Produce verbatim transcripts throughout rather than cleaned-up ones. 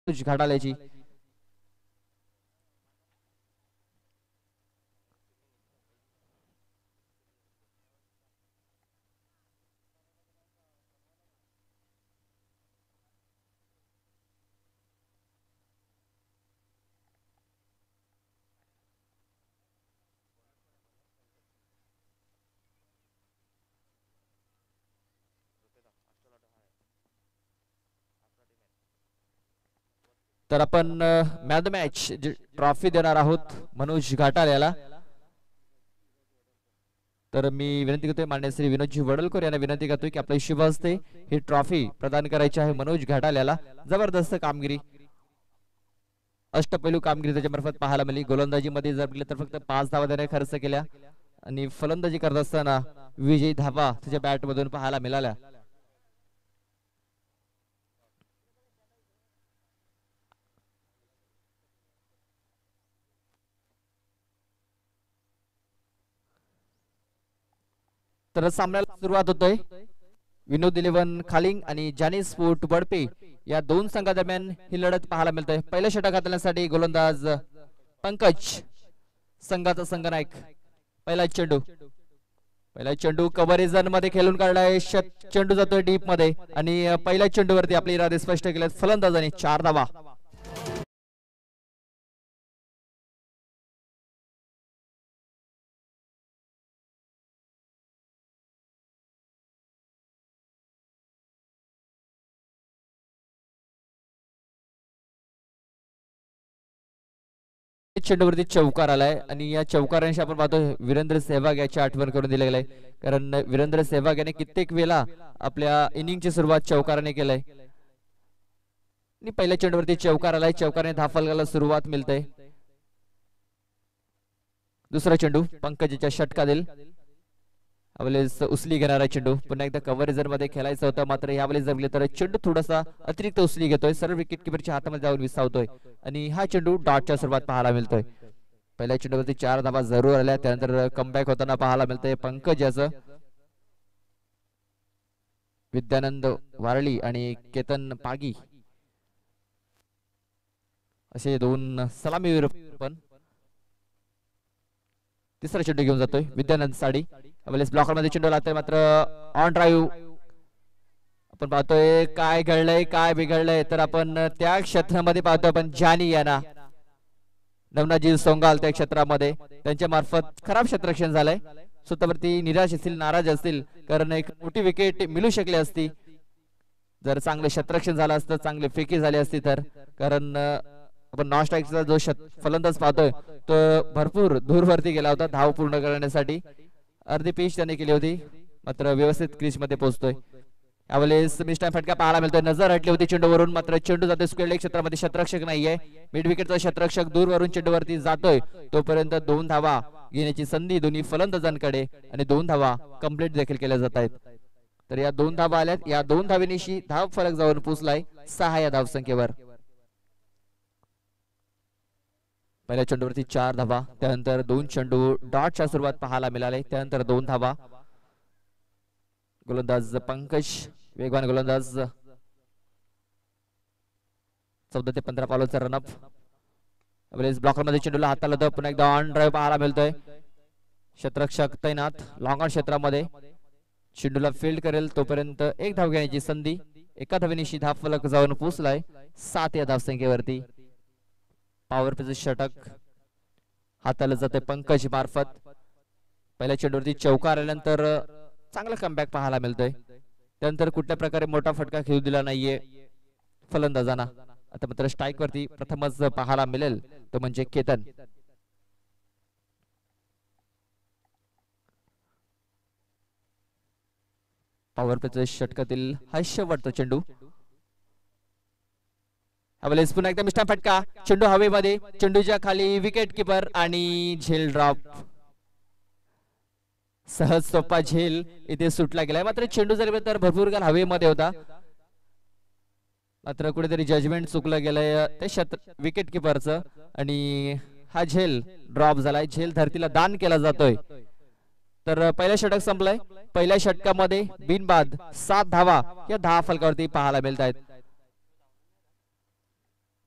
घाटाल्याची. तर आपण man the match trophy देणार आहोत मनोज घाटाल्याला. तर मी विनंती करतोय मान्य श्री विनोदजी वडलकर यांना विनंती करतोय की आपल्या शुभ हस्ते ही ट्रॉफी प्रदान करायची आहे मनोज घाटाल्याला. जबरदस्त कामगिरी, अष्टपैलू कामगिरी त्याच्या मार्फत पाहायला मिळाली. गोलंदाजीमध्ये जर बघितलं तर फक्त पाच धावा त्याने खर्च केल्या आणि फलंदाजी करत असताना विजयी धावा त्याच्या बॅट मधून पाहायला मिळाल्या. तर सामन्याला सुरुवात होतोय. विनोद इलेव्हन खालिंग आणि जानी स्पोर्ट बडपे या दोन संघादरम्यान ही लढत पाहायला मिळते. पहिलं षटक हाताळण्यासाठी गोलंदाज पंकज संघाचा संघनायक. पहिला चेंडू पहिला चेंडू कव्हरेज मध्ये खेळून काढलाय. चेंडू जातोय डीप मध्ये आणि पहिल्या चेंडूवरती आपले इरादे स्पष्ट केले. फलंदाजाने चार धावा. चेंडूवरती चौकार आलाय आणि या चौकारांशी आपण पाहतो वीरेंद्र सहवाग याची आठवण करून दिली गेली. कारण वीरेंद्र सहवाग याने कित्येक वेळा आपल्या इनिंगची सुरुवात चौकाराने केलाय आणि पहिल्या चेंडूवरती चौकार आलाय. चौकाराने धाफलकाला सुरुवात मिळते. दुसरा चेंडू पंकजच्या षटका देईल. यावेळेस उचली घेणारा चेंडू पुन्हा एकदा कव्हर झोन मध्ये खेळायचं होतं, मात्र यावेळेस जमले तर चेंडू थोडासा अतिरिक्त उचली घेतोय, सरळ विकेट किपरच्या हातामध्ये जाऊन विसावतोय आणि हा चेंडू डॉटच्या सुरुवात पाहायला मिळतोय. पहिल्या चेंडूवरती चार धावा जरूर आल्या, त्यानंतर कमबॅक होताना पाहायला मिळतंय पंकज याचं. विद्यानंद वारळी आणि केतन पागी असे दोन सलामीवीर. पण तिसरा चेंडू घेऊन जातोय विद्यानंद साडी. ब्लॉकर मध्ये चेंडू लागतोय, मात्र ऑन ड्राईव्ह आपण पाहतोय. काय घडलंय काय बिघडलंय तर आपण त्या क्षेत्रामध्ये पाहतोय आपण जानी यांना नवनाजी सोंगाल त्या क्षेत्रामध्ये त्यांच्या मार्फत खराब क्षेत्ररक्षण झालंय. स्वतःवरती निराश असतील, नाराज असतील, कारण एक मोठी विकेट मिळू शकली असती जर चांगले क्षेत्ररक्षण झालं असतं, चांगले फेकी झाली असती तर. कारण आपण नॉन स्ट्राईकचा जो फलंदाज पाहतोय तो भरपूर दूरवरती गेला होता धाव पूर्ण करण्यासाठी. अर्धी पिच त्याने केली होती, मात्र व्यवस्थित क्रीज मध्ये पोहोचतोय. यावेळेस मिस टाइम फटका पाहायला मिळतोय. नजर हटली होती चेंडूवरून, मात्र चेंडू जातोय स्क्वेअर लेग क्षेत्रामध्ये. क्षेत्ररक्षक नाहीये, मिड विकेटचा क्षेत्ररक्षक दूरवरून चेंडूवरती जातोय. तोपर्यंत दोन धावा घेण्याची संधी दोन्ही फलंदाजांकडे आणि दोन धावा कंप्लीट देखील केल्या जात आहेत. तर या दोन धावा आल्यात, या दोन धावेनिशी धाव फरक जाऊन पोचलाय सहा या धावसंख्येवर. पहिल्या चेंडूवरती चार धावा, त्यानंतर दोन चेंडू डॉटच्या सुरुवात पाहायला मिळाले, त्यानंतर दोन धावा. गोलंदाज पंकज वेगवान गोलंदाज. चौदा ते पंधरा पावलाचा रनअप. ब्लॉकर मध्ये चेंडूला हाताला होतं, पुन्हा एकदा ऑन ड्राईव्ह पाहायला मिळतोय. क्षेत्ररक्षक तैनात लॉंग ऑन क्षेत्रामध्ये. चेंडूला फील्ड करेल तोपर्यंत एक धाव घेण्याची संधी. एका धावेनिशी धाव फलक जाऊन पोहोचलाय सात या धावसंख्येवरती. पॉवर प्लेचं षटक हाताला जाते पंकज मार्फत. पहिल्या चेंडूवरती चौकार आल्यानंतर चांगला कमबॅक पाहायला मिळतोय. त्यानंतर कुठल्या प्रकारे मोठा फटका खेळू दिला नाहीये फलंदाजांना. आता मात्र स्ट्राईक वरती प्रथमच पाहायला मिळेल तो म्हणजे केतन. पॉवर प्लेचं षटकातील हा शेवटचा चेंडू. यावेळेस पुन्हा एकदा मिस्टर फटका, चेंडू हवेमध्ये, चेंडूच्या खाली विकेट किपर आणि झेल ड्रॉप. सहज सोपा झेल इथे सुटला गेलाय, मात्र चेंडू जरी तर भरपूर काल हवेमध्ये होता, मात्र कुठेतरी जजमेंट चुकलं गेलंय ते क्षेत्र विकेट किपरचं आणि हा झेल ड्रॉप झालाय. झेल धरतीला दान केला जातोय. तर पहिलं षटक संपलंय. पहिल्या षटकामध्ये बिनबाद सात धावा या दहा फलकावरती पाहायला मिळत आहेत.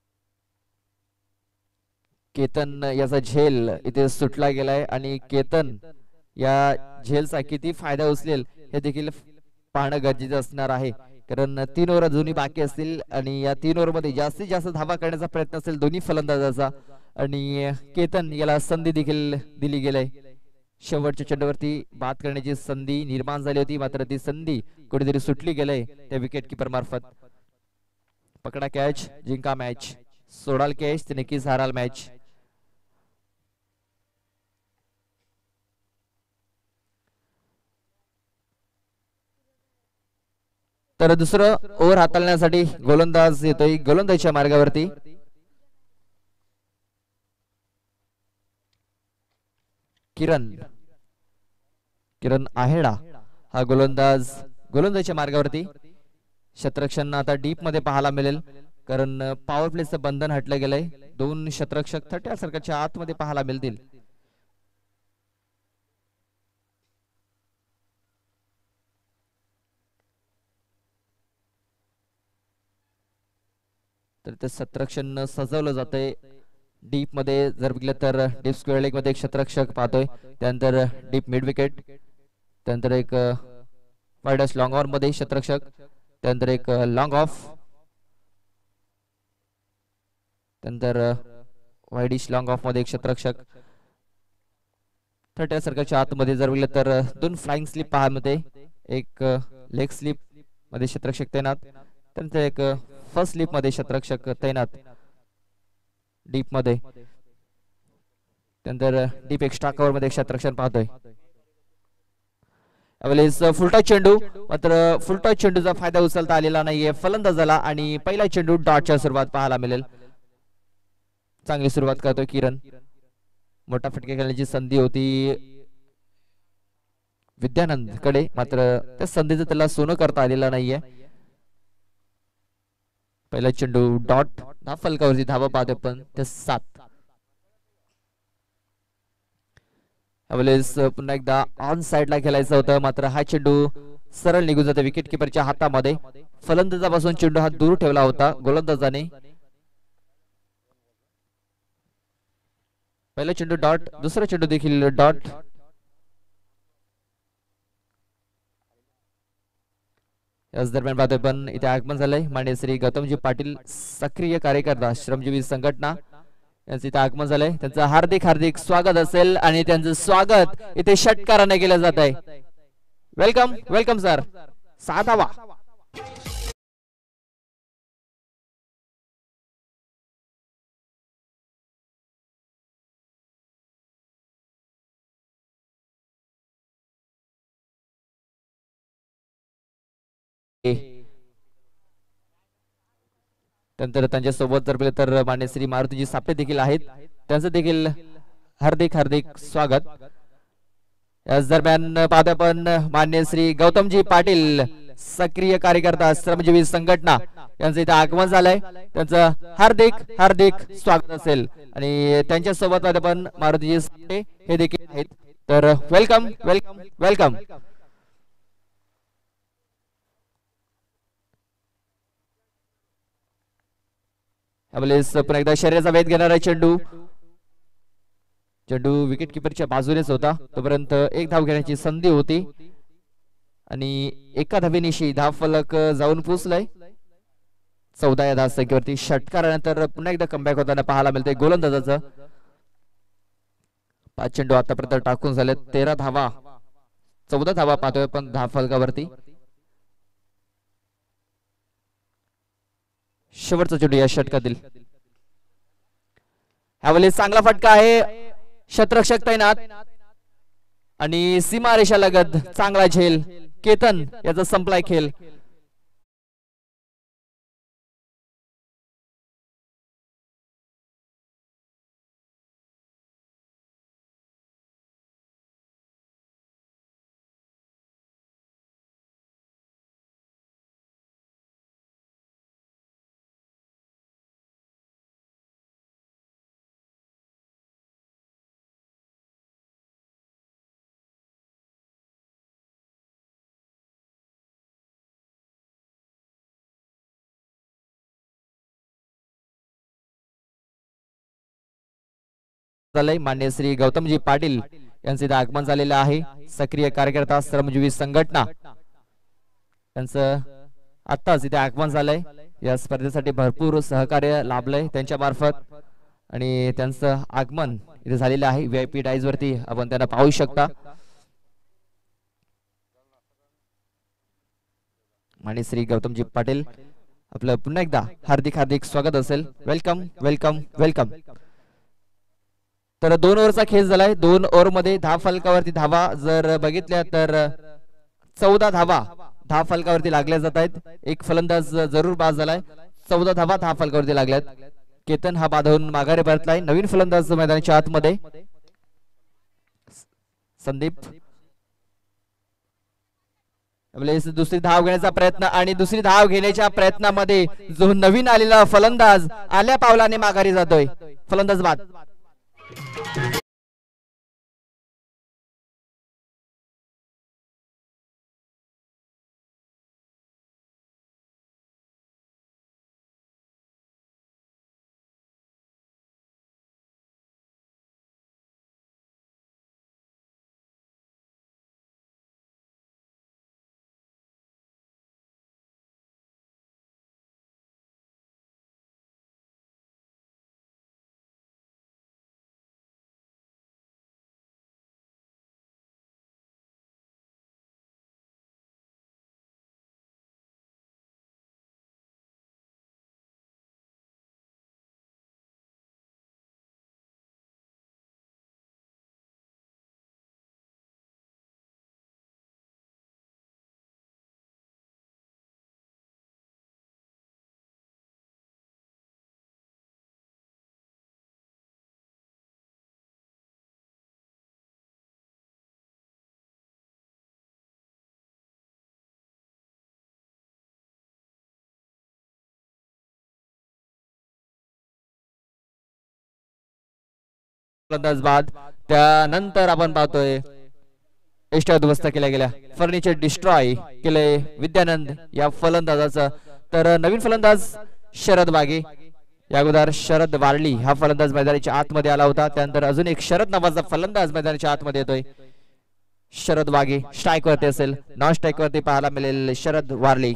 केतन याचा झेल इथे सुटला गेलाय आणि केतन या झेलचा किती फायदा उचलेल हे देखील पाहणं गरजेचं असणार आहे. कारण तीन ओव्हर अजूनही बाकी असतील आणि या तीन ओव्हर मध्ये जास्तीत जास्त धावा करण्याचा प्रयत्न असेल दोन्ही फलंदाजाचा. आणि केतन याला संधी देखील दिली गेली. शेवटच्या चेंडूवरती बाद करण्याची संधी निर्माण झाली होती, मात्र ती संधी कुठेतरी सुटली गेली त्या विकेट किपर मार्फत. पकडा कॅच, जिंका मॅच. सोडाल कॅच ते नक्कीच हाराल मॅच. तर दुसरं ओव्हर हाताळण्यासाठी गोलंदाज येतोय गोलंदाजीच्या मार्गावरती. किरण किरण आहेडा हा गोलंदाज गोलंदाजीच्या मार्गावरती. शतरक्षण आता डीप मध्ये पाहायला मिळेल कारण पॉवर प्लेचं बंधन हटलं गेलंय. दोन शतरक्षक थर्टी सर्कलच्या आतमध्ये पाहायला मिळतील. तर ते शतरक्षण सजवलं जातंय डीप मध्ये. जर बघितलं तर डीप स्क्वेअर लेग मध्ये एक शतरक्षक पाहतोय, त्यानंतर डीप मिड विकेट, त्यानंतर एक वाईडस लॉंग ऑन मध्ये शतरक्षक, त्यानंतर एक लॉंग ऑफ, त्यानंतर वाईडिश लॉंग ऑफ मध्ये एक शतरक्षक. थर्टी सर्कलच्या आतमध्ये जर बघितलं तर दोन फ्लाइंग स्लिप पाहामध्ये, एक लेग स्लिप मध्ये शतरक्षक तैनात, त्यानंतर एक फर्स्ट स्लिप मध्ये शतरक्षक तैनात डीप मध्ये. त्यानंतर डीप एक्स्ट्रा कव्हर मध्ये शतरक्षक पाहतोय. फुलटा चेंडू, मात्र फुलटा चेंडूचा फायदा उचलता आलेला नाहीये फलंदाजाला आणि पहिला चेंडू डॉटच्या सुरुवात पाहायला मिळेल. चांगली सुरुवात करतोय किरण. मोठा फटके खेळण्याची संधी होती विद्यानंद कडे, मात्र त्या संधीचं त्याला सोनं करता आलेलं नाहीये. पहिला चेंडू डॉट, दहा फलकावरती धावा पाहते पण ते सात. पुन्हा एकदा ऑन साइडला खेळायचं होतं, मात्र हा चेंडू सरळ निघून जातो विकेट किपरच्या हातामध्ये. फलंदाजापासून चेंडू हा दूर ठेवला होता गोलंदाजाने. पहिला चेंडू डॉट, दुसरा चेंडू देखील डॉट. याच दरम्यान पाहतोय पण इथे आगमन झालंय मान्य श्री गौतमजी पाटील, सक्रिय कार्यकर्ता श्रमजीवी संघटना यांचं इथे आगमन झालंय. त्यांचं हार्दिक हार्दिक स्वागत असेल आणि त्यांचं स्वागत इथे षटकाराने केलं जात आहे. Welcome welcome sir. सहा धावा. त्यानंतर त्यांच्या सोबत जर तर मान्य श्री मारुतीजी सापटे देखील आहेत, त्यांचं देखील हार्दिक हार्दिक स्वागत. याच दरम्यान पाहतो आपण मान्य श्री गौतमजी पाटील, सक्रिय कार्यकर्ता श्रमजीवी संघटना यांचं इथे आगमन झालंय. त्यांचं हार्दिक हार्दिक स्वागत असेल आणि त्यांच्या सोबत आपण मारुतीजी सापटे हे देखील आहेत. तर वेलकम वेलकम वेलकम. पुन्हा एकदा शरीराचा वेध घेणारा चेंडू, चेंडू विकेट किपरच्या बाजूनेच होता, तोपर्यंत एक धाव घेण्याची संधी होती आणि एका धावेनिशी धाव फलक जाऊन पोहोचलाय. चौदा या धाव संख्येवरती षटकारानंतर पुन्हा एकदा कमबॅक होताना पाहायला मिळते गोलंदाजाचं. पाच चेंडू आतापर्यंत टाकून झाले, तेरा धावा, चौदा धावा पाहतोय पण धाव फलकावरती. शेवटचा चेंडू या षटकातील. ह्यावेळी चांगला फटका आहे, शतरक्षक तैनात आणि सीमारेषा लगत चांगला झेल. केतन याचा संपलाय खेळ. झालंय मान्य श्री गौतमजी पाटील यांचे इथे आगमन झालेलं आहे. सक्रिय कार्यकर्ता श्रमजीवी संघटना त्यांचं आत्ताच इथे आगमन झालंय. या स्पर्धेसाठी भरपूर सहकार्य लाभलंय त्यांच्या मार्फत आणि त्यांचं आगमन इथे झालेलं आहे. व्ही आय पी डाईज वरती आपण त्यांना पाहू शकता. मान्य श्री गौतमजी पाटील आपलं पुन्हा एकदा हार्दिक हार्दिक स्वागत असेल. Welcome welcome welcome. तर दोन ओव्हरचा खेळ झालाय. दोन ओव्हर मध्ये दहा फलकावरती धावा जर बघितल्या तर चौदा धावा दहा फलकावरती लागल्या जात आहेत. एक फलंदाज जरूर बाद झालाय. चौदा धावा दहा फलकावरती लागल्यात. केतन हा बाधवून माघारी परतलाय. नवीन फलंदाज मैदानाच्या आतमध्ये संदीप. दुसरी धाव घेण्याचा प्रयत्न आणि दुसरी धाव घेण्याच्या प्रयत्नामध्ये जो नवीन आलेला फलंदाज आल्या पावलाने माघारी जातोय. फलंदाज बाद. फलंदाज बाद. त्यानंतर आपण पाहतोय एष्ट्या उद्ध्वस्त केल्या गेल्या. फर्निचर डिस्ट्रॉय केले विद्यानंद या फलंदाजाचं. तर नवीन फलंदाज शरद वागे. या अगोदर शरद वारली हा फलंदाज मैदानाच्या आतमध्ये आला होता. त्यानंतर अजून एक शरद नावाचा फलंदाज मैदानाच्या आतमध्ये येतोय. शरद वागे स्ट्राईक वरती असेल. नॉन स्ट्राईक वरती पाहायला मिळेल शरद वारली.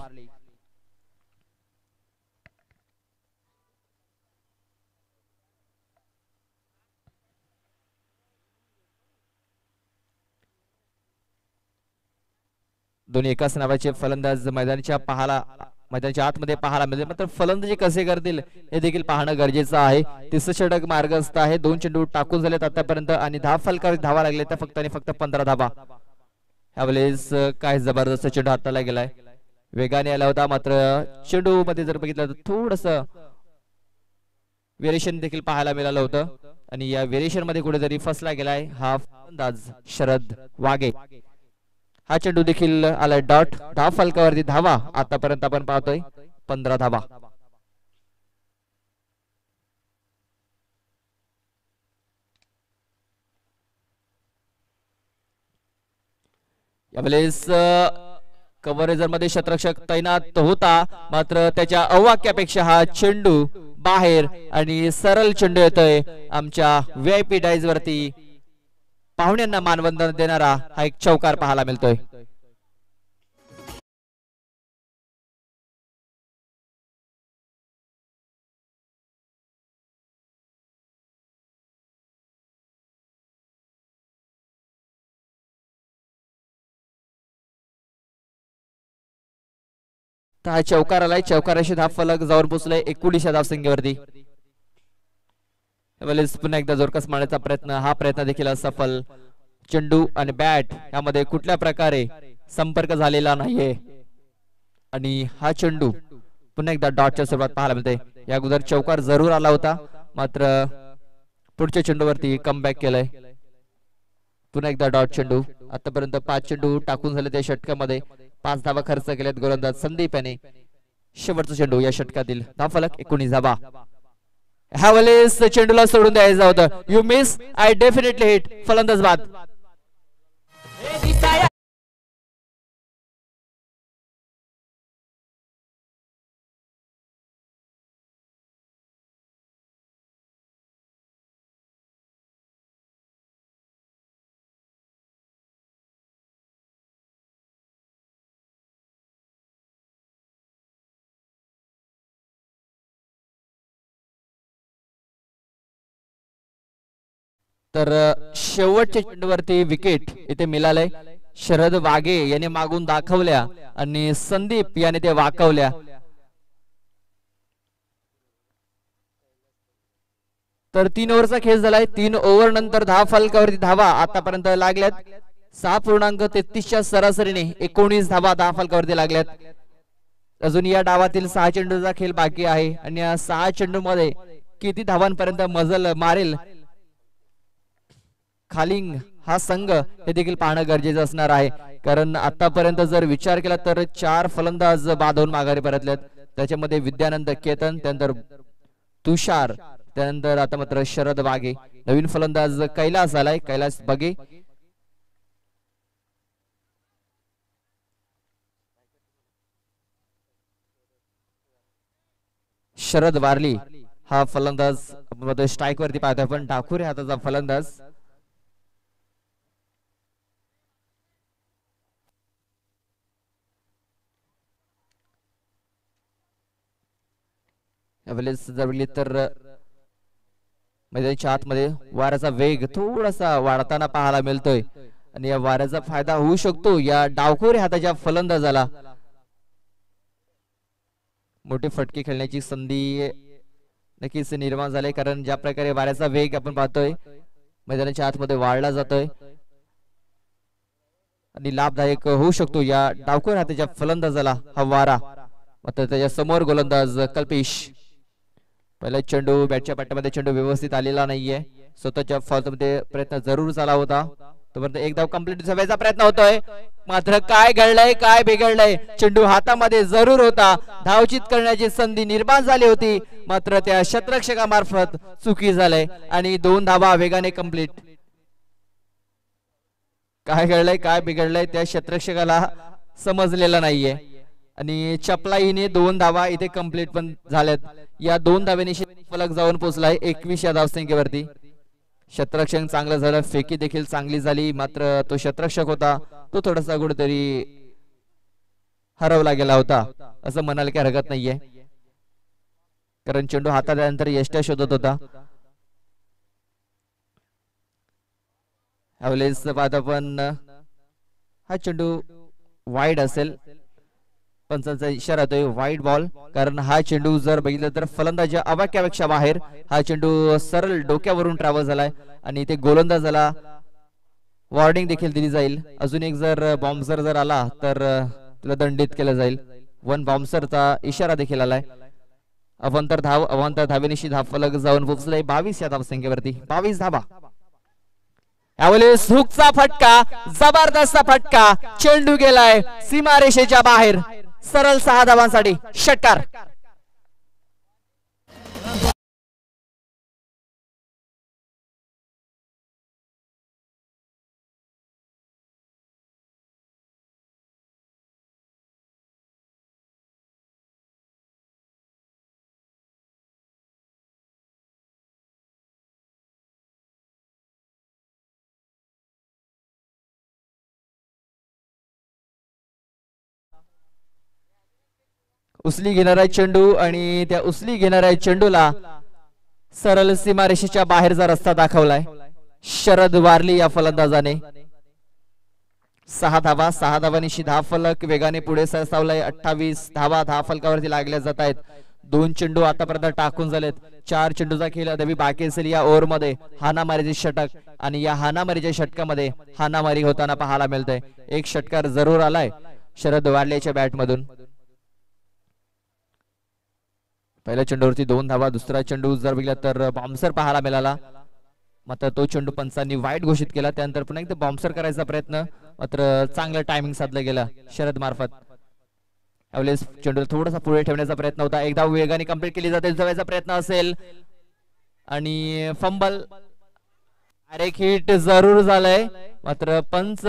दोन्ही एकाच नावाचे फलंदाज मैदानाच्या पाहायला मैदानाच्या आतमध्ये पाहायला मिळेल. मात्र फलंदाजी कसे करतील हे देखील पाहणं गरजेचं आहे. तिसरं षटक मार्गस्थ आहे. दोन चेंडू टाकून झालेत आतापर्यंत आणि दहा फलकावर धावा लागले तर फक्त आणि फक्त पंधरा धावा. यावेळेस काय जबरदस्त चेंडू हाताला गेलाय. वेगाने आला होता मात्र चेंडू मध्ये जर बघितलं तर थोडस व्हेरिएशन देखील पाहायला मिळालं होतं आणि या व्हेरिएशन मध्ये कुठेतरी फसला गेलाय हा फलंदाज शरद वागे. हा चेंडू देखील आलाय डॉट. दहा फलकावरती धावा आतापर्यंत आपण पाहतोय पंधरा धावा. यावेळेस कव्हरेजर मध्ये शतरक्षक तैनात होता मात्र त्याच्या अवाक्यापेक्षा हा चेंडू बाहेर आणि सरळ चेंडू येतोय आमच्या व्ही आय पी डाईज वरती. पाहुण्यांना मानवंदन देणारा हा एक चौकार पाहायला मिळतोय. हा चौकार आलाय. चौकाराशी धाव फलक जाऊन पोचलाय एकोणीसशे धावसंख्येवरती. पुन्हा एकदा जोरकस मारण्याचा प्रयत्न. हा प्रयत्न देखील असफल. चेंडू आणि बॅट यामध्ये कुठल्या प्रकारे संपर्क झालेला नाहीये आणि हा चेंडू पुन्हा एकदा डॉटच्या स्वरूपात पाहायला मिळते. या अगोदर चौकार जरूर आला होता मात्र पुढच्या चेंडूवरती कमबॅक केलंय. पुन्हा एकदा डॉट चेंडू. आतापर्यंत पाच चेंडू टाकून झाले त्या षटकामध्ये. पाच धावा खर्च केल्यात गोलंदाज संदीप याने. शेवटचा चेंडू या षटकातील. धावफलक एकोणीस धावा. ह्या वेळेस चेंडूला सोडून द्यायचं होतं. You miss I definitely hit. फलंदाज बाद. तर शेवटच्या चेंडूवरती विकेट इथे मिळालंय. शरद वाघे याने मागून दाखवल्या आणि संदीप याने ते वाकवल्या. तर तीन ओव्हरचा खेळ झालाय. तीन ओव्हर नंतर दहा फलकावरती धावा आतापर्यंत लागल्यात. सहा पूर्णांक तेहतीसच्या सरासरीने एकोणीस धावा दहा फलकावरती लागल्यात. अजून या डावातील सहा चेंडूचा खेळ बाकी आहे आणि या सहा चेंडू मध्ये किती धावांपर्यंत मजल मारेल खालिंग हा संघ हे देखील पाहणं गरजेचं असणार आहे. कारण आतापर्यंत जर विचार केला तर चार फलंदाज बाधवून माघारी परतलेत. त्याच्यामध्ये विद्यानंद केतन, त्यानंतर तुषार, त्यानंतर आता मात्र शरद वाघे. नवीन फलंदाज कैलास आलाय, कैलास बगे. शरद वारली हा फलंदाज स्ट्राईक वरती पाहतोय आपण. ठाकूर हाताचा फलंदाज. जर तर मैदानाच्या आतमध्ये वाऱ्याचा वेग थोडासा वाढताना पाहायला मिळतोय आणि या वाऱ्याचा फायदा होऊ शकतो या डावखोरे हाताच्या फलंदाजाला. मोठी फटके खेळण्याची संधी नक्कीच निर्माण झाली. कारण ज्या प्रकारे वाऱ्याचा वेग आपण पाहतोय मैदानाच्या आतमध्ये वाढला जातोय आणि लाभदायक होऊ शकतो या डावखोरे हाताच्या फलंदाजाला हा वारा. मात्र त्याच्या समोर गोलंदाज कल्पेश. पहिला चेंडू बॅटच्या पट्ट्यामध्ये चेंडू व्यवस्थित आलेला नाहीये. स्वतःच्या फॉल्टमध्ये प्रयत्न जरूर झाला होता. तोपर्यंत एक धाव कंप्लीट झाल्याचा प्रयत्न होतोय. मात्र काय घडलंय काय बिघडलंय. चेंडू हातामध्ये जरूर होता. धावचित करण्याची संधी निर्माण झाली होती मात्र त्या शतरक्षकामार्फत चुकी झालंय आणि दोन धावा वेगाने कंप्लीट. काय घडलंय काय बिघडलंय त्या शतरक्षकाला समजलेलं नाहीये आणि चपलाईने दोन धावा इथे कंप्लीट पण झाल्यात. या दोन धावेने फलक जाऊन पोहोचलाय एकवीस या धावसंख्येवरती. शतरक्षक चांगलं झालं, फेकी देखील चांगली झाली मात्र तो शतरक्षक होता तो थोडासा कुठेतरी हरवला गेला होता असं म्हणायला काही हरकत नाहीये. कारण चेंडू हातात आल्यानंतर यष्ट्या शोधत होता. यावेळेस पाहत आपण हा चेंडू वाईड असेल. पंचांचा इशारा होतोय वाईड बॉल. कारण हा चेंडू जर बघितलं तर फलंदाजा आवाक्यापेक्षा बाहेर हा चेंडू सरळ डोक्यावरून ट्रॅव्हल झालाय आणि ते गोलंदाजाला वॉर्निंग देखील दिली जाईल. अजून एक जर बॉम्बसर जर आला तर तुला दंडित केलं जाईल. वन बॉम्बसरचा इशारा देखील आलाय. अवंतर धाव अवंतर धावेनिशी धाव फलक जाऊन पोहोचलाय बावीस या धावसंख्येवरती. बावीस धावा. यावेळेस हुकचा फटका, जबरदस्त फटका. चेंडू गेलाय सीमारेषेच्या बाहेर. सरळ सहा धावांसाठी षटकार. उसली घेणारा चेंडू आणि त्या उसली घेणाऱ्या चेंडूला सरळ सीमारेषेच्या बाहेरचा रस्ता दाखवलाय शरद वारली या फलंदाजाने. सहा धावा सहा धावांनी धाव फलक वेगाने पुढे सरसावलाय. अठ्ठावीस धावा धाव फलकावरती लागल्या जात आहेत. दोन चेंडू आतापर्यंत टाकून झालेत. चार चेंडूचा खेळ अद्याप बाकी असेल. या ओव्हर मध्ये हानामारीचे षटक आणि या हानामारीच्या षटकामध्ये हानामारी होताना पाहायला मिळतंय. एक षटकार जरूर आलाय शरद वारलेच्या बॅट मधून. पहिल्या चेंडूवरती दोन धावा. दुसरा चेंडू जर बघितला तर बॉम्बसर पाहायला मिळाला मात्र तो चेंडू पंचांनी वाईट घोषित केला. त्यानंतर पुन्हा एकदा बॉम्बसर करायचा प्रयत्न मात्र चांगलं टायमिंग साधलं गेलं शरद मार्फत. यावेळेस चेंडू थोडासा पुढे ठेवण्याचा प्रयत्न होता. एक धाव वेगाने कंप्लीट केली जाते. जवळचा प्रयत्न असेल आणि फंबल. अरे हिट जरूर झालंय मात्र पंच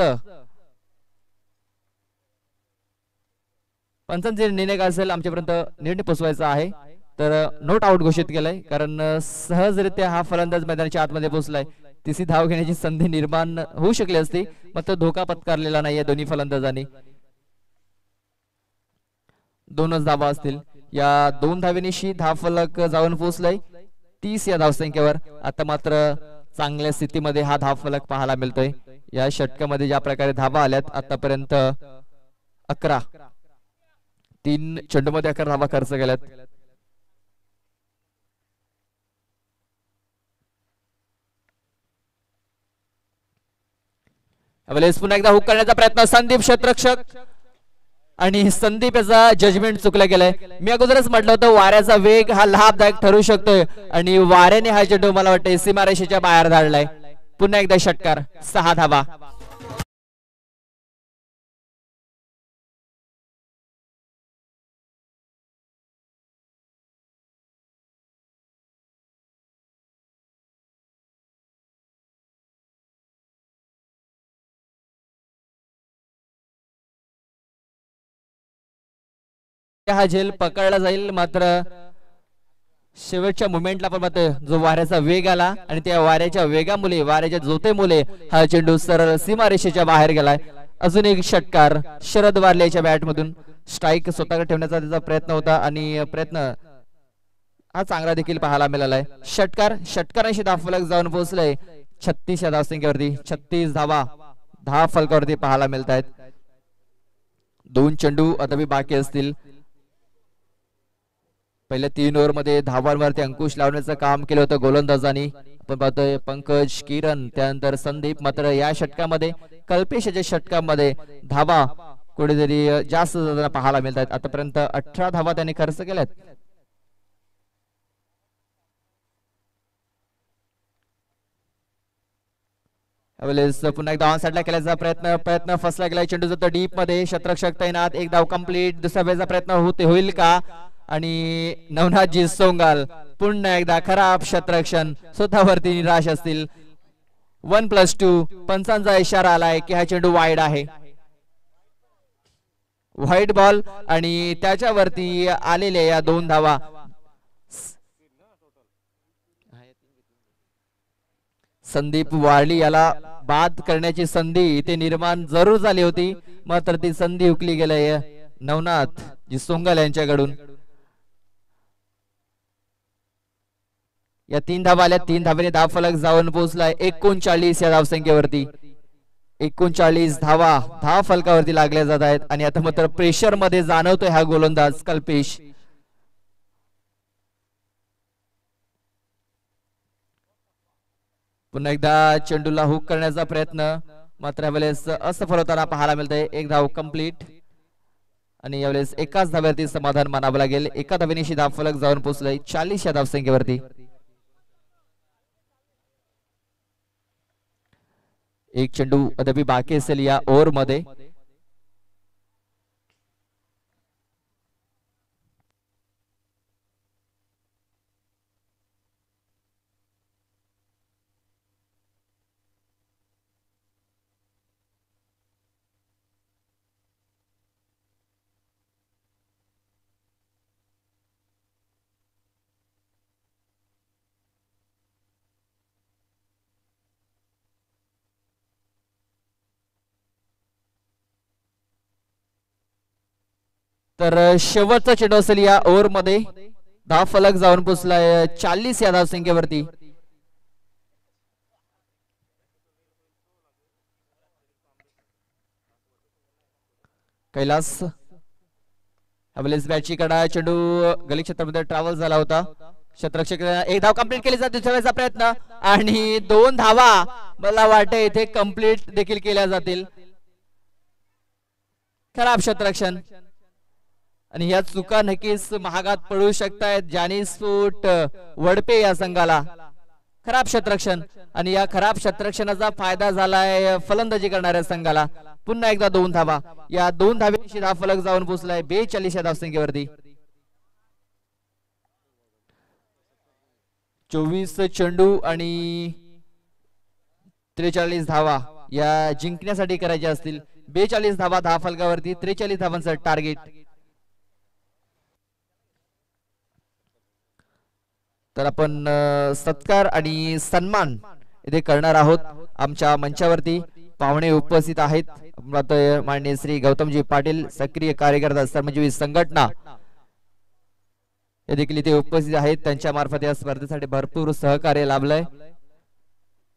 पंचांचे निर्णय काय असेल आमच्यापर्यंत निर्णय पोहोचवायचा आहे. तर नोट आउट घोषित केलंय कारण सहजरित्या हा फलंदाज मैदानाच्या आतमध्ये पोहोचलाय. तिसरी धाव घेण्याची संधी निर्माण होऊ शकली असती मात्र धोका पत्कारलेला नाहीये दोन्ही फलंदाजांनी. दोनच धावा असतील. या दोन धावेनिशी धाव फलक जाऊन पोहोचलाय तीस या धावसंख्येवर. आता मात्र चांगल्या स्थितीमध्ये हा धावफलक पाहायला मिळतोय. या षटकामध्ये ज्या प्रकारे धावा आल्यात आतापर्यंत अकरा, तीन चेंडूमध्ये अकरा धावा खर्च केल्यात. पुन्हा एकदा हुक करण्याचा प्रयत्न संदीप क्षेत्ररक्षक आणि संदीप याचा जजमेंट चुकला गेलाय. मी अगोदरच म्हटलं होतं वाऱ्याचा वेग हा लाभदायक ठरू शकतोय आणि वाऱ्याने हा चेंडू मला वाटतं सीमारेषेच्या बाहेर धाडलाय. पुन्हा एकदा षटकार, सहा धावा. हा झेल पकडला जाईल, मात्र शेवटच्या मुमेंटला पण मात्र जो वाऱ्याचा वेग आला आणि त्या वाऱ्याच्या वेगामुळे वाऱ्याच्या जोतेमुळे हा चेंडू सरळ सीमारेषेच्या बाहेर गेलाय. अजून एक षटकार शरद वारलेच्या बॅट मधून. स्ट्राईक स्वतःकडे ठेवण्याचा त्याचा प्रयत्न होता आणि प्रयत्न हा चांगला देखील पाहायला मिळालाय. षटकार षटकारांशी दहा फलक जाऊन पोहोचलाय छत्तीस या धावसंख्येवरती. छत्तीस धावा दहा फलकावरती पाहायला मिळत आहेत. दोन चेंडू अद्याप बाकी असतील. पहिल्या तीन ओव्हर मध्ये धावांवरती अंकुश लावण्याचं काम केलं होतं गोलंदाजांनी. आपण पाहतोय पंकज, किरण, त्यानंतर संदीप. मात्र या षटकामध्ये कल्पेशच्या षटकामध्ये धावा कुठेतरी जास्त पाहायला मिळत आहेत. आतापर्यंत अठरा धावा त्यांनी खर्च केल्यात. पुन्हा एकदा ऑन साइडला केल्याचा प्रयत्न प्रयत्न फसला गेला. चेंडू जातो डीप मध्ये. क्षेत्ररक्षक तैनात. एक धाव कंप्लीट. दुसऱ्या वेळेचा प्रयत्न होते होईल का? आणि नवनाथजी सोंगाल पुन्हा एकदा खराब क्षेत्ररक्षण. स्वतःवरती निराश असतील. वन प्लस टू पंचांचा इशारा आलाय की हा चेंडू वाईड आहे. व्हाईट बॉल आणि त्याच्यावरती आलेल्या या दोन धावा. संदीप वारली याला बाद करण्याची संधी इथे निर्माण जरूर झाली होती, मात्र ती संधी हुकली गेली नवनाथ जी सोंगल यांच्याकडून. या तीन धावा आल्या. तीन धावेने धाव फलक जाऊन पोहोचलाय एकोणचाळीस या धावसंख्येवरती. एकोणचाळीस धावा धाव फलकावरती लागल्या जात आहेत आणि आता मात्र प्रेशर मध्ये जाणवतोय हा गोलंदाज कल्पेश. पुन्हा एकदा चेंडूला हुक करण्याचा प्रयत्न, मात्र यावेळेस असफल होताना पाहायला मिळतंय. एक धाव कंप्लीट आणि यावेळेस एकाच धाव्यावरती समाधान मानावं लागेल. एका धावेनिशी धाव फलक जाऊन पोहोचलाय चाळीस या धावसंख्येवरती. एक चेंडू अद्याप बाकी असेल या ओव्हर मध्ये. तर शेवटचा चेंडू असेल या ओव्हर मध्ये. दहा फलक जाऊन पोहोचलाय चाळीस या धावसंख्येवरती. कैलास बॅटची कडा. चेंडू गली क्षेत्रामध्ये ट्रॅव्हल झाला होता. क्षेत्ररक्षक एक धाव कंप्लीट केली जाते. दुसऱ्या वेळेचा प्रयत्न आणि दोन धावा मला वाटते इथे कंप्लीट देखील केल्या जातील. खराब क्षेत्ररक्षण आणि या चुका नक्कीच महागात पडू शकतायत जानी स्फोट वडपे या संघाला. खराब क्षेत्ररक्षण आणि या खराब क्षेत्ररक्षणाचा फायदा झालाय फलंदाजी करणाऱ्या संघाला. पुन्हा एकदा दोन धावा. या दोन धावेशी धाव फलक जाऊन पोहोचलाय बेचाळीस या धावसंख्येवरती. चोवीस चेंडू आणि त्रेचाळीस धावा या जिंकण्यासाठी करायच्या असतील. बेचाळीस धावा दहा फलकावरती. त्रेचाळीस धावांचं टार्गेट. तर आपण सत्कार आणि सन्मान इथे करणार आहोत. आमच्या मंचावरती पाहुणे उपस्थित आहेत. माननीय श्री गौतमजी पाटील, सक्रिय कार्यकर्ता श्रमजीवी संघटना हे देखील इथे उपस्थित आहेत. त्यांच्या मार्फत या स्पर्धेसाठी भरपूर सहकार्य लाभलंय.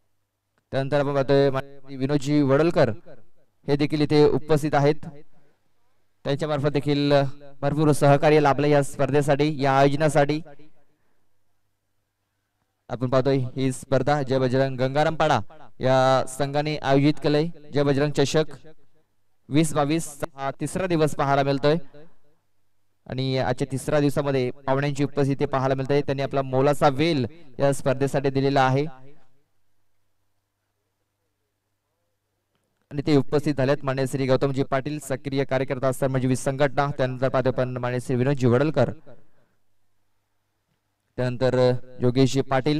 त्यानंतर आपण पाहतोय विनोदजी वडलकर हे देखील इथे उपस्थित आहेत. त्यांच्या मार्फत देखील भरपूर सहकार्य लाभलं या स्पर्धेसाठी, या आयोजनासाठी. आपण पाहतोय ही स्पर्धा जय बजरंग गंगारामपाडा या संघाने आयोजित केलंय. जय बजरंग चषक वीस बावीस हा तिसरा दिवस पाहायला मिळतोय आणि आजच्या तिसऱ्या दिवसामध्ये पाहुण्यांची उपस्थिती पाहायला मिळते. त्यांनी आपला मोलाचा वेल या स्पर्धेसाठी दिलेला आहे आणि ते उपस्थित झालेत मान्य श्री गौतमजी पाटील, सक्रिय कार्यकर्ता श्रमजीवी संघटना. त्यानंतर पाहतो पण मान्य श्री विनोदजी वडलकर, त्यानंतर योगेशजी पाटील,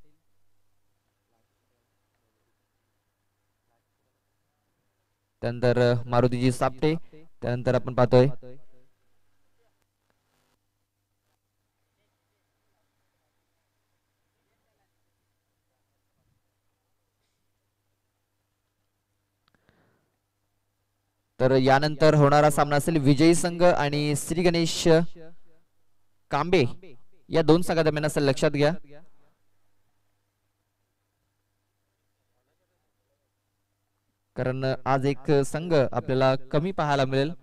त्यानंतर मारुतीजी सापटे. त्यानंतर आपण पाहतोय तर यानंतर होणारा सामना असेल विजयी संघ आणि श्री गणेश कांबे या दोन संघादरम्यान असेल, लक्षात घ्या. कारण आज एक संघ आपल्याला कमी पाहायला मिळेल.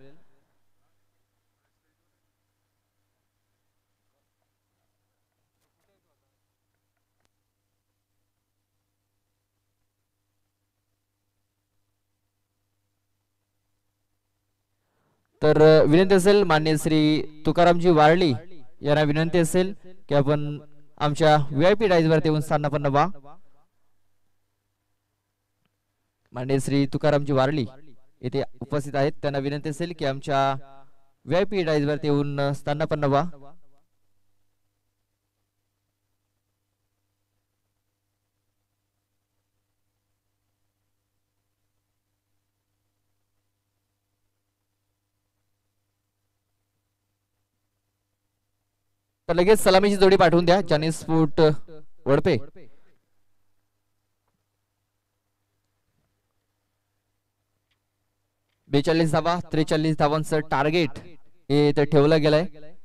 तर विनंती असेल मान्य श्री तुकारामजी वारली यांना विनंती असेल की आपण आमच्या व्हीआयपी डायजवरती येऊन स्थानापन्न व्हा. मान्य श्री तुकारामजी वारली येथे उपस्थित आहेत, त्यांना विनंती असेल की आमच्या व्हीआयपी डायजवरती येऊन स्थानापन्न व्हा. तर लगेच सलामीची जोडी पाठवून द्या. चायनीज फूट वडपे बेचाळीस धावा, त्रेचाळीस धावांचं टार्गेट हे इथे ठेवलं गेलंय.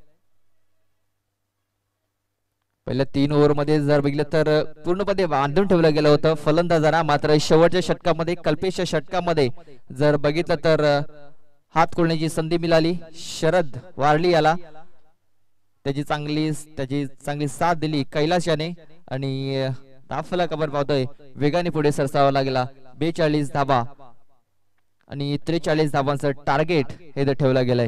पहिल्या तीन ओव्हर मध्ये जर बघितलं तर पूर्णपणे बांधून ठेवलं गेलं होतं फलंदाजांना. मात्र शेवटच्या षटकामध्ये, कल्पेशच्या षटकामध्ये जर बघितलं तर हात खोलण्याची संधी मिळाली शरद वारली याला. त्याची चांगली त्याची चांगली साथ दिली कैलाश याने आणि धाफला कबर पावतोय वेगाने पुढे सरसावा लागला. बेचाळीस धावा आणि त्रेचाळीस धावांचं टार्गेट हे ठेवलं गेलंय.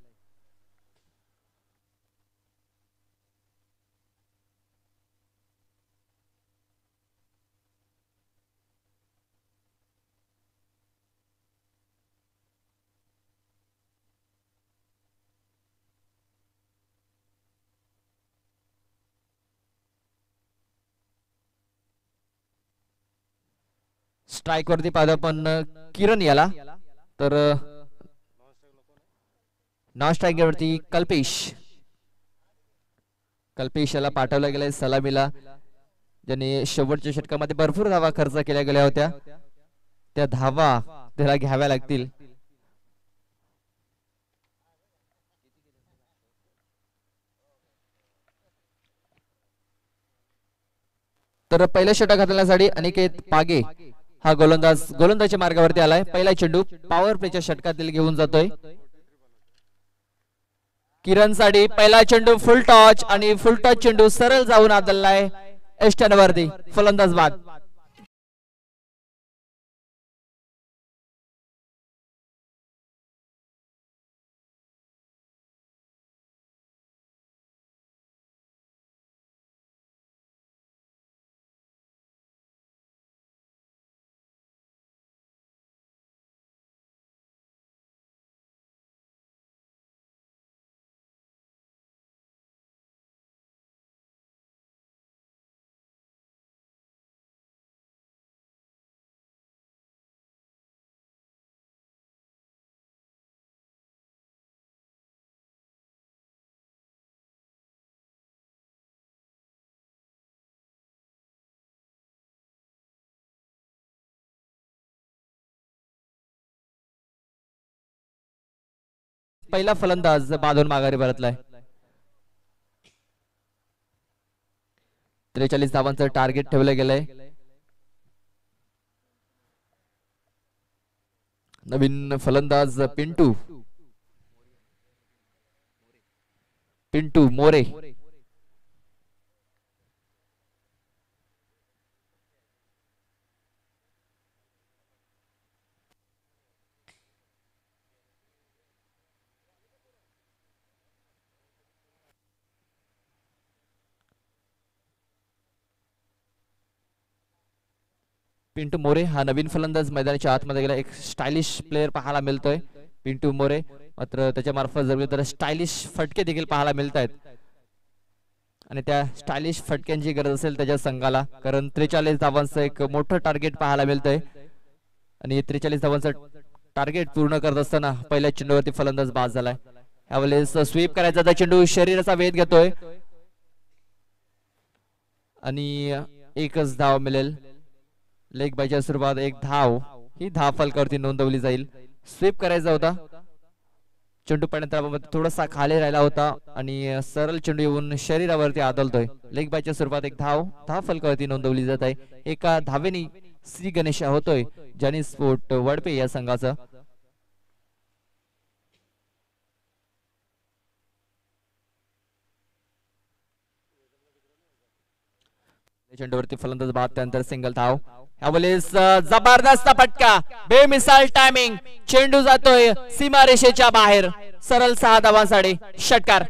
स्ट्राइक वरती पाहतो पण किरण याला. तर नॉन स्ट्राइक वरती कल्पेश कल्पेश याला पाठवलं गेलंय सलामीला, ज्याने शेवटच्या षटकामध्ये भरपूर धावा खर्च केल्या गेल्या होत्या. त्या धावा त्याला घ्याव्या लागतील. तर पहिल्या षटक घालण्यासाठी अनिकेत पागे हा गोलंदाज गोलंदाजच्या मार्गावरती आलाय. पहिला चेंडू पॉवर प्लेच्या षटकातील घेऊन जातोय किरण साठी. पहिला चेंडू फुल टॉच आणि फुल टॉच चेंडू सरळ जाऊन आदळलाय एस्टन वरती. फलंदाज बाद. पहिला फलंदाज बांधून माघारी परतलाय. त्रेचाळीस धावांचं टार्गेट ठेवलं गेलंय. नवीन फलंदाज पिंटू पिंटू मोरे पिंटू मोरे हा नवीन फलंदाज मैदानाच्या आतमध्ये गेला. एक स्टायलिश प्लेअर पाहायला मिळतोय पिंटू मोरे. मात्र त्याच्या मार्फत जर स्टायलिश फटके देखील पाहायला मिळत आहेत आणि त्या स्टायलिश फटक्यांची गरज असेल त्याच्या संघाला, कारण त्रेचाळीस धावांचं एक मोठं टार्गेट पाहायला मिळतंय आणि त्रेचाळीस धावांचं टार्गेट पूर्ण करत असताना पहिल्या चेंडूवरती फलंदाज बाद झालाय. यावेळेस स्वीप करायचा तर चेंडू शरीराचा वेध घेतोय आणि एकच धाव मिळेल. लेग बायच्या सुरुवात एक धाव, ही धाव फलकावरती नोंदवली जाईल. स्वीप करायचा होता, चेंडू पाण्यात थोडासा खाली राहिला होता आणि सरळ चेंडू येऊन शरीरावरती आदळतोय. लेग बायच्या सुरुवात एक धाव, धाव फलकावरती नोंदवली जात आहे. एका धावेनी श्री गणेश होतोय ज्यानी स्पोर्ट वडपे या संघाचा. चेंडूवरती फलंदाज बाद, त्यानंतर सिंगल धाव. यावेळेस जबरदस्त फटका, बेमिसाल टायमिंग, चेंडू जातोय सीमारेषेच्या बाहेर. सरळ सहा धावांसाठी षटकार.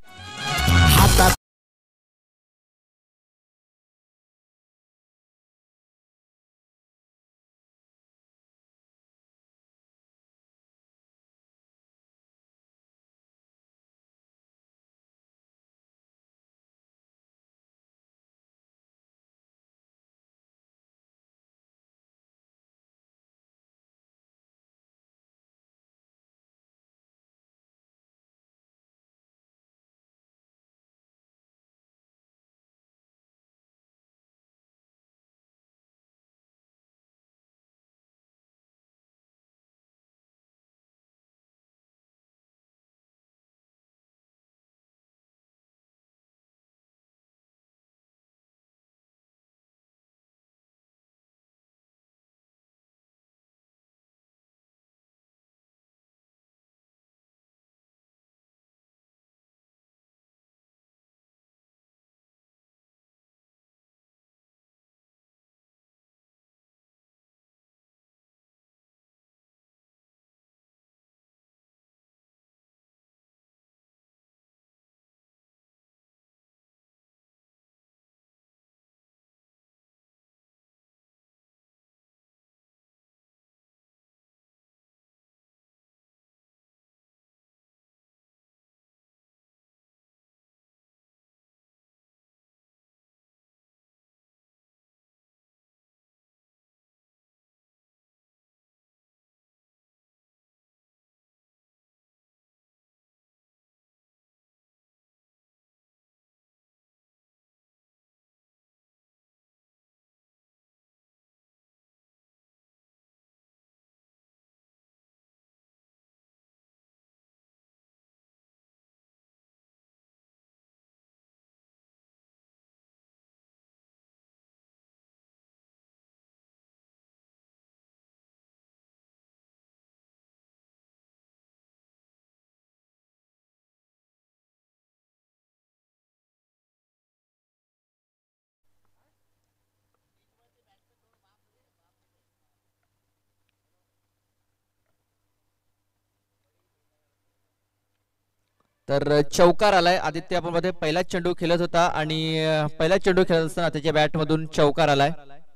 तर चौकार आलाय. आदित्य आपण मध्ये पहिला चेंडू खेळत होता आणि पहिला चेंडू खेळत असताना त्याच्या बॅट मधून चौकार आलाय.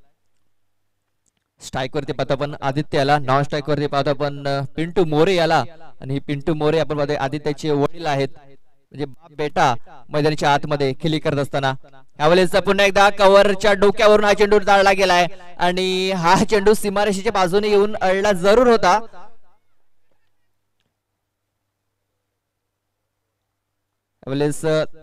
स्ट्राइक वरती पाहतो आपण आदित्य आला, नॉन स्ट्राइक वरती पाहतो आपण पिंटू मोरे आला आणि पिंटू मोरे आपण मध्ये आदित्यचे वडील आहेत, म्हणजे बाप बेटा मैदानाच्या आतमध्ये खेळी करत असताना. यावेळेस पुन्हा एकदा कव्हरच्या डोक्यावरून हा चेंडू जाळला गेलाय आणि हा चेंडू सीमारेषेच्या बाजूने येऊन अडला जरूर होता. यावेळेस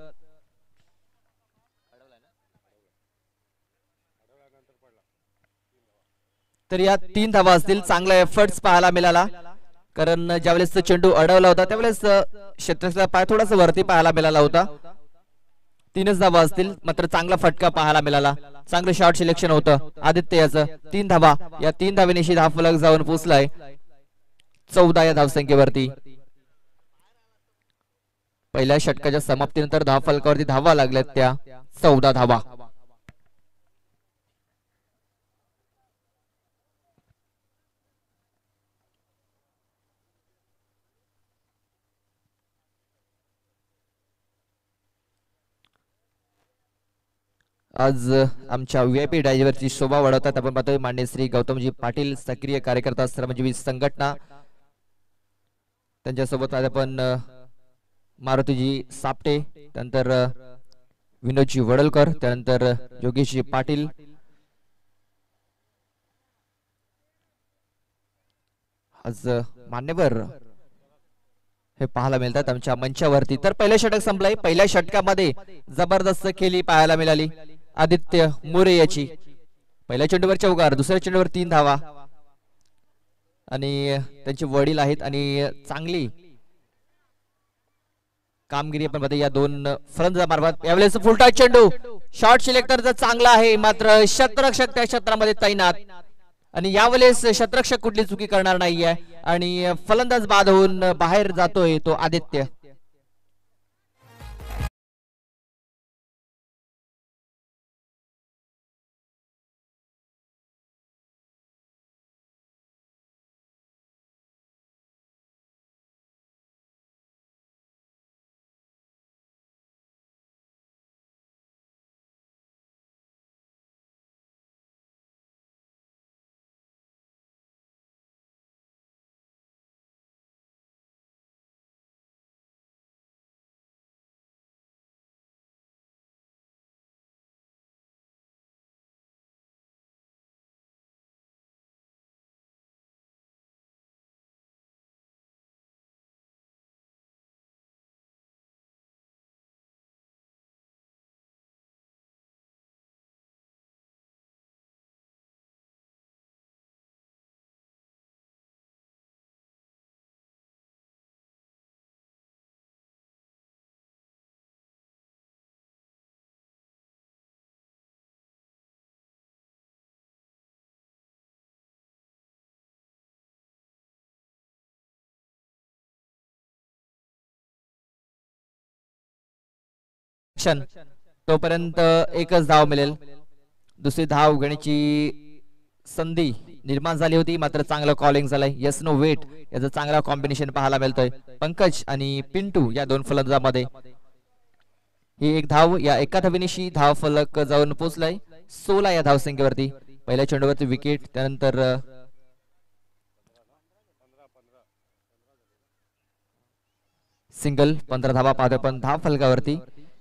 तर या तीन धावा असतील. चांगला एफर्ट्स पाहायला मिळाला, कारण ज्यावेळेस चेंडू अडवला होता त्यावेळेस क्षेत्राचा पाय थोडासा वरती पाहायला मिळाला होता. तीनच धावा असतील, मात्र चांगला फटका पाहायला मिळाला. चांगलं शॉट सिलेक्शन होतं आदित्य याचं. तीन धावा, या तीन धावेनिशी धाव फलक जाऊन पोचलाय चौदा या धावसंख्येवरती. पहिल्या षटकाच्या समाप्तीनंतर धाव फलकावरती धावा लागल्यात त्या चौदा धावा. आज आमच्या व्हीआयपी डायव्हरची शोभा वाढवतात आपण पाहतोय मान्य श्री गौतमजी पाटील, सक्रिय कार्यकर्ता श्रमजीवी संघटना. त्यांच्यासोबत आज आपण मारुतीजी सापटे, त्यानंतर विनोदजी वडलकर, त्यानंतर योगेशजी पाटील. आज मान्यवर हे पाहायला मिळतात आमच्या मंचावरती. तर पहिलं षटक संपलंय. पहिल्या षटकामध्ये जबरदस्त खेळी पाहायला मिळाली आदित्य मोरे याची. पहिल्या चेंडूवर चौकार, दुसऱ्या चेंडूवर तीन धावा आणि त्यांचे वडील आहेत आणि चांगली कामगिरी आपण बघतो या दोन फलंदाजांमार्फत. यावेळेस फुलटा चेंडू, शॉट सिलेक्टर तर चांगला आहे मात्र शतरक्षक त्या क्षेत्रामध्ये तैनात आणि यावेळेस शतरक्षक कुठली चुकी करणार नाहीये आणि फलंदाज बाद होऊन बाहेर जातोय तो आदित्य. तोपर्यंत एकच धाव मिळेल. दुसरी धाव घेण्याची संधी निर्माण झाली होती मात्र चांगलं कॉलिंग झालंय. यस नो वेट याचं चांगला कॉम्बिनेशन पाहायला मिळतोय पंकज आणि पिंटू या दोन फलंदाजांमध्ये. ही एक धाव या एका धावेनिशी धाव फलक जाऊन पोहोचलाय सोळा या धावसंख्येवरती. पहिल्या चेंडूवरती विकेट, त्यानंतर सिंगल. पंधरा धावा पाहतोय पण धाव फलकावरती.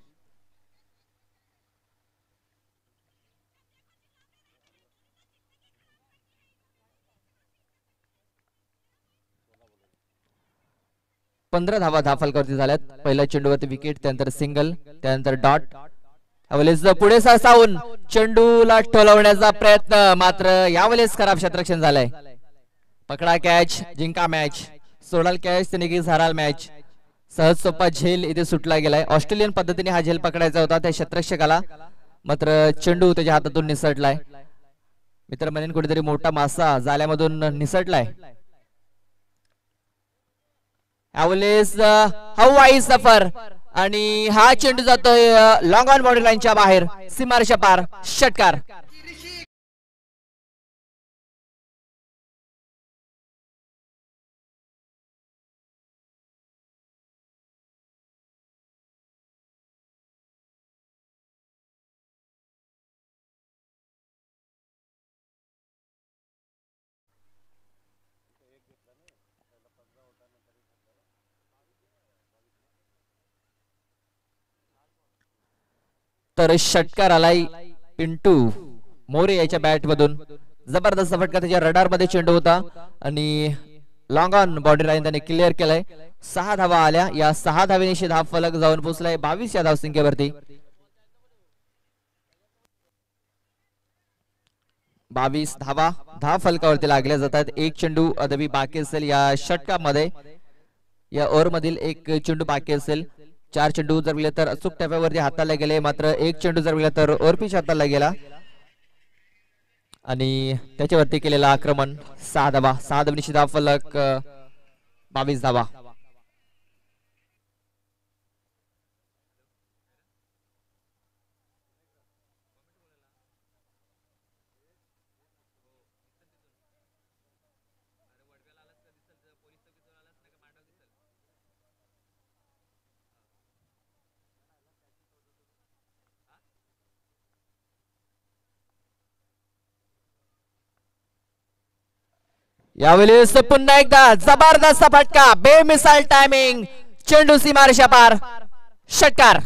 पंधरा धावा धाव फलकावरती झाल्यात. पहिल्या चेंडूवरती विकेट, त्यानंतर सिंगल, त्यानंतर डॉट. यावेळेस पुढे सरसावून चेंडूला टोलवण्याचा प्रयत्न मात्र यावेळेस खराब क्षेत्ररक्षण झालंय. पकडा कॅच, जिंका मॅच, सोडाल कॅच तर निघील हराल मॅच. सहज सोपा झेल इथे सुटला गेलाय. ऑस्ट्रेलियन पद्धतीने हा झेल पकडायचा होता त्या क्षेत्ररक्षकाला मात्र चेंडू त्याच्या हातातून निसटलाय. मित्र म्हणेन कुठेतरी मोठा मासा जाल्यामधून निसटलाय. यावेळेस हवाई सफर आणि हा चेंडू जातोय लॉंग ऑन बॉर्डर लाईनच्या बाहेर, सीमारेषा पार. षटकार. तर षटकार आलाय पिंटू मोरे याच्या बॅट मधून. जबरदस्त फटका, त्याच्या रडार मध्ये चेंडू होता आणि लॉंग ऑन बॉर्डर लाईन त्याने क्लिअर केलाय. सहा धावा आल्या. या सहा धावेनिशी धाव फलक जाऊन पोहोचलाय बावीस या धावसंख्येवरती. बावीस धावा धाव फलकावरती लागल्या जातात. एक चेंडू अदबी बाकी असेल या षटकामध्ये. या ओव्हर मधील एक चेंडू बाकी असेल. चार चेंडू जर मिळाले तर अचूक टप्प्यावरती हाताला गेले मात्र एक चेंडू जर मिळाला तर ओरपीच हाताला गेला आणि त्याच्यावरती केलेला आक्रमण. सहा धावा सहा धावेनिशी धाव फलक बावीस धावा. यावेळेस पुन्हा एकदा जबरदस्त फटका, बेमिसाल टायमिंग, चेंडू सीमारेषा पार, षटकार.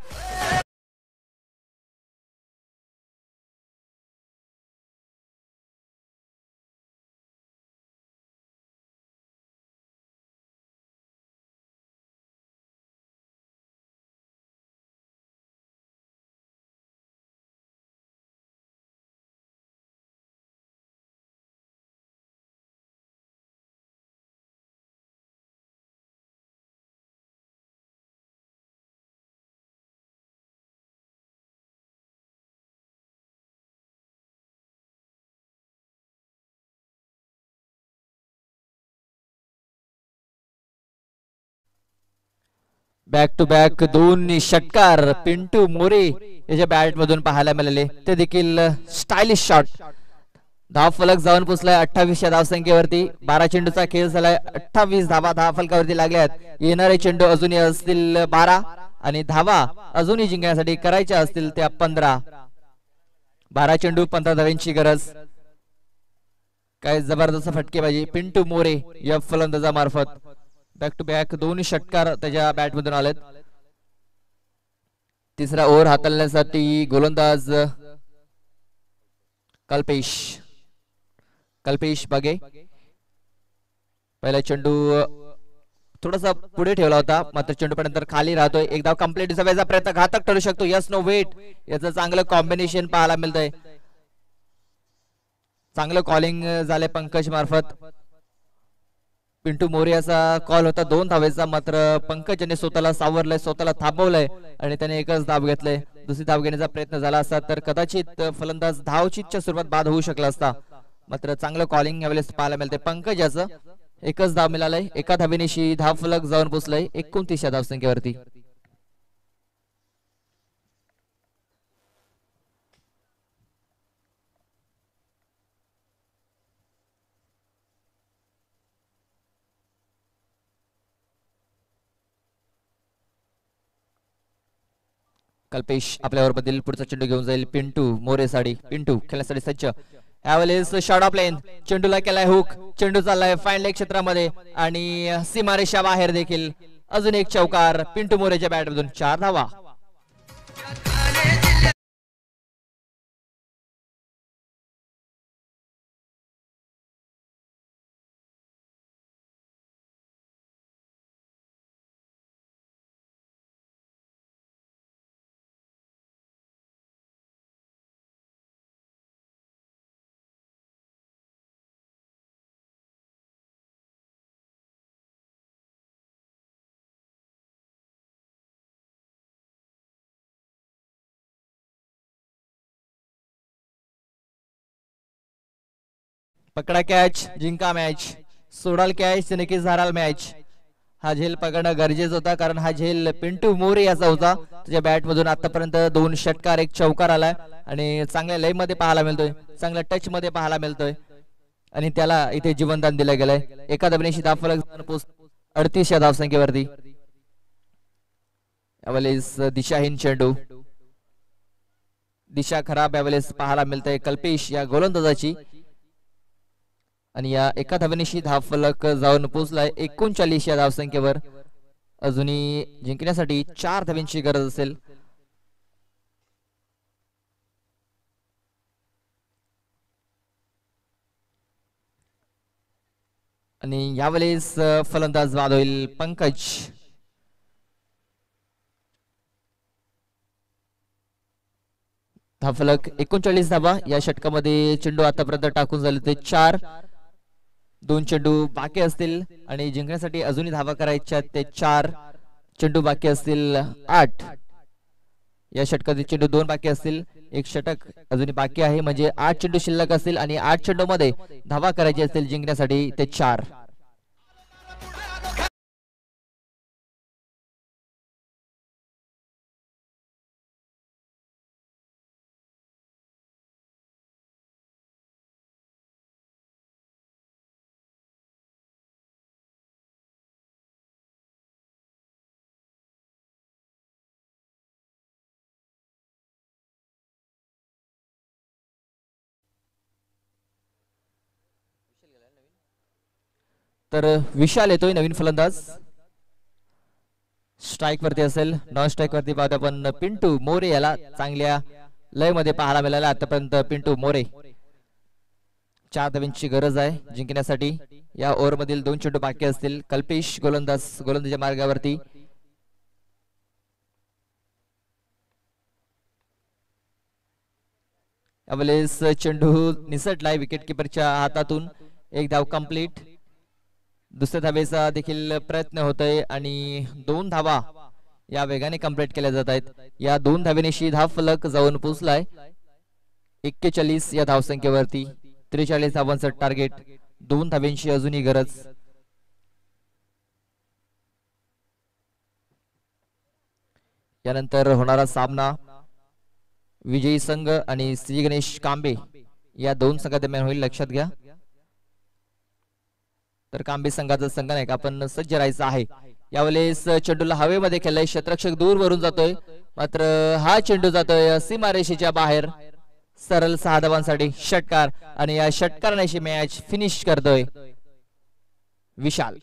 बॅक टू बॅक दोन षटकार पिंटू मोरे याच्या बॅट मधून पाहायला मिळाले, ते देखील स्टायलिश शॉट. धाव फलक जाऊन पोचलाय अठ्ठावीस या धावसंख्येवरती. बारा चेंडूचा खेळ झालाय, अठ्ठावीस धावा धाव फलकावरती लागल्यात. येणारे चेंडू अजूनही असतील बारा आणि धावा अजूनही जिंकण्यासाठी करायच्या असतील त्या पंधरा. बारा चेंडू पंधरा धावांची गरज. काय जबरदस्त फटकेबाजी पिंटू मोरे या फलंदाजा मार्फत. बॅक टू बॅक दोन षटकार त्याच्या बॅट मधून आलेत. तिसरा ओव्हर हाताळण्यासाठी गोलंदाज कल्पेश कल्पेश बगे. पहिला चेंडू थोडासा पुढे ठेवला होता, मात्र चेंडू पण नंतर खाली राहतोय. एक धाव कंप्लीट दिसायचा प्रयत्न घातक ठरू शकतो. यस नो वेट याचं चांगलं कॉम्बिनेशन पाहायला मिळतंय. चांगलं कॉलिंग झालंय पंकज मार्फत. पिंटू मोरे याचा कॉल होता दोन धावेचा, मात्र पंकज यांनी स्वतःला सावरलंय, स्वतःला थांबवलंय आणि त्याने एकच धाव घेतलंय. दुसरी धाव घेण्याचा प्रयत्न झाला असता तर कदाचित फलंदाज धावचीतच्या सुरुवात बाद होऊ शकला असता, मात्र चांगलं कॉलिंग यावेळेस पाहायला मिळते. पंकज याचं एकच धाव मिळालंय, एका धावेनिशी धाव फलक जाऊन पोचलंय एकोणतीस या धावसंख्येवरती. कल्पेश आपल्या बद्दल पुढचा चेंडू घेऊन जाईल. पिंटू मोरे साडी पिंटू खेळण्यासाठी सज्ज. यावेळेस शॉट ऑफ लेन, चेंडूला केलाय हुक, चेंडू चाललाय फाईन लेग क्षेत्रामध्ये आणि सीमारेषा बाहेर देखील. अजून एक चौकार पिंटू मोरेच्या बॅट मधून. चार धावा. पकडा कॅच, जिंका मॅच, सोडाल कॅच नक्कीच हाराल मॅच. हा झेल पकडणं गरजेचं होता, कारण हा झेल पिंटू मोरे याचा होता. तुझ्या बॅट मधून आतापर्यंत दोन षटकार एक चौकार आलाय आणि चांगल्या लय मध्ये पाहायला मिळतोय, चांगल्या टच मध्ये पाहायला मिळतोय आणि त्याला इथे जीवनदान दिलं गेलंय. एका धावेनिशी धाव फलक अडतीस या धावसंख्येवरती. यावेळेस दिशाहीन चेंडू, दिशा खराब यावेळेस पाहायला मिळतंय कल्पेश या गोलंदाजाची आणि या एका धावेनिशी धाव फलक जाऊन पोहोचलाय एकोणचाळीस या धावसंख्येवर. अजूनही जिंकण्यासाठी चार धावांची गरज असेल. आणि यावेळेस फलंदाज बाद होईल पंकज. धावफलक एकोणचाळीस धावा. या षटकामध्ये चेंडू आतापर्यंत टाकून झाले ते चार. दोन चेंडू बाकी असतील आणि जिंकण्यासाठी अजूनही धावा करायच्या ते चार. चेंडू बाकी असतील आठ. या षटकातील चेंडू दोन बाकी असतील, एक षटक अजूनही बाकी आहे, म्हणजे आठ चेंडू शिल्लक असतील आणि आठ चेंडू मध्ये धावा करायची असतील जिंकण्यासाठी ते चार. तर विशाल येतोय नवीन फलंदाज, स्ट्राईक वरती असेल. नॉन स्ट्राईक वरती पाहतो आपण पिंटू मोरे याला चांगल्या लय मध्ये पाहायला मिळाला आतापर्यंत. पिंटू मोरे, चार धावांची गरज आहे जिंकण्यासाठी. या ओव्हर मधील दोन चेंडू बाकी असतील. कल्पेश गोलंदाज गोलंदाजीच्या मार्गावरती. यावेळेस चेंडू निसटलाय विकेट किपरच्या हातातून. एक धाव कंप्लीट. दुसऱ्या धावेचा देखील प्रयत्न होतोय आणि दोन धावा या वेगाने कंप्लीट केल्या जात आहेत. या दोन धावेनिशी धाव फलक जाऊन पोहोचलाय एक्केचाळीस या धावसंख्येवरती. त्रेचाळीस धावांचं टार्गेट, दोन धाव्यांची अजूनही गरज. यानंतर होणारा सामना विजयी संघ आणि श्री गणेश कांबे या दोन संघादरम्यान होईल, लक्षात घ्या. तर कांबे संघाचा संघनायक आपण सज्ज राहायचा आहे. यावेळेस चेंडूला हवेमध्ये खेळलाय, क्षेत्ररक्षक दूर वरून जातोय, मात्र हा चेंडू जातोय सीमारेषेच्या बाहेर. सरळ सहा धावांसाठी षटकार आणि या षटकाराने मॅच फिनिश करतोय विशाल.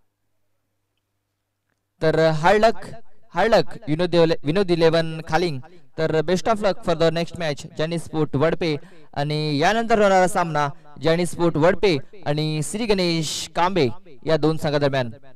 तर हार्डलक हार्डलक विनोद विनोद इलेव्हन खालिंग. तर best of luck for the next match ज्यांनी स्पोर्ट वडपे. आणि यानंतर होणारा सामना ज्यांनी स्पोर्ट वडपे आणि श्री गणेश कांबे या दोन संघादरम्यान.